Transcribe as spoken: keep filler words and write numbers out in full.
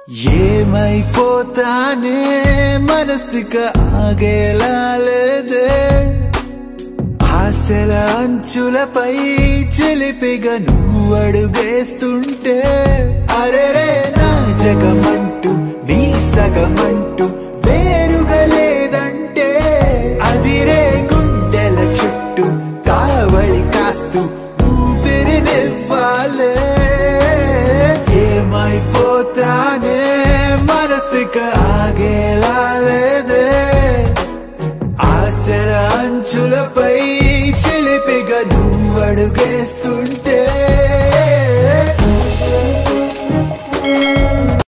ఏమైపోతానే మనసుక ఆగేలా లేదే ఆశల అంచులపై చిలిపిగా నువ్వు అడుగేస్తుంటే అరెరే నా జగమంటూ నీ సగమంటూ